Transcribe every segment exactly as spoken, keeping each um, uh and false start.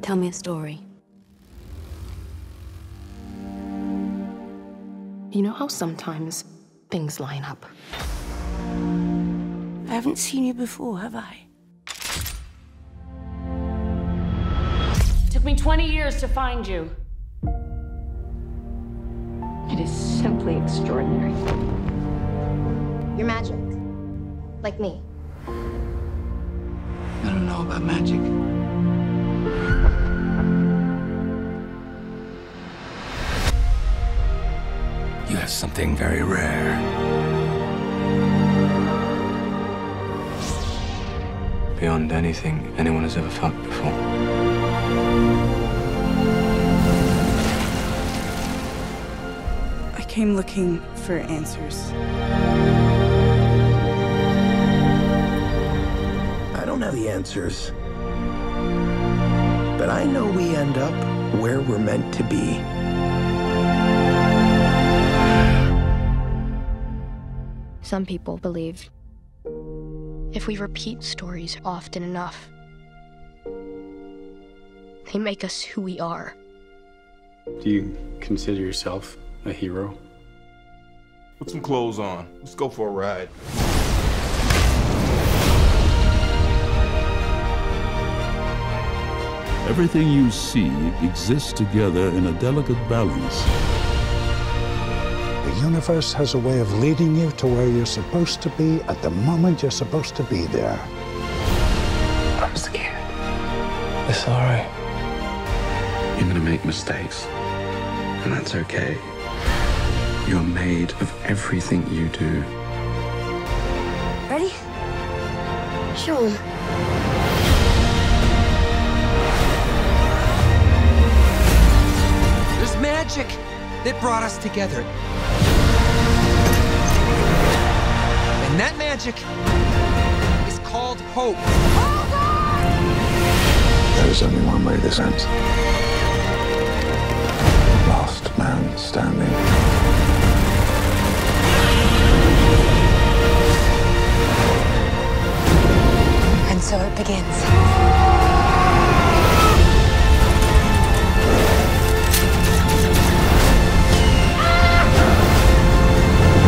Tell me a story. You know how sometimes things line up? I haven't seen you before, have I? Took me twenty years to find you. It is simply extraordinary. You're magic. Like me. I don't know about magic. You have something very rare. Beyond anything anyone has ever felt before. I came looking for answers. I don't have the answers. But I know we end up where we're meant to be. Some people believe if we repeat stories often enough, they make us who we are. Do you consider yourself a hero? Put some clothes on. Let's go for a ride. Everything you see exists together in a delicate balance. The universe has a way of leading you to where you're supposed to be at the moment you're supposed to be there. I'm scared. It's all right. You're gonna make mistakes, and that's okay. You're made of everything you do. Ready? Show 'em. There's magic that brought us together. And that magic is called hope. There is only one way this ends. Last man standing. And so it begins.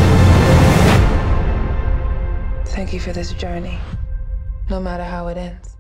Thank you for this journey, no matter how it ends.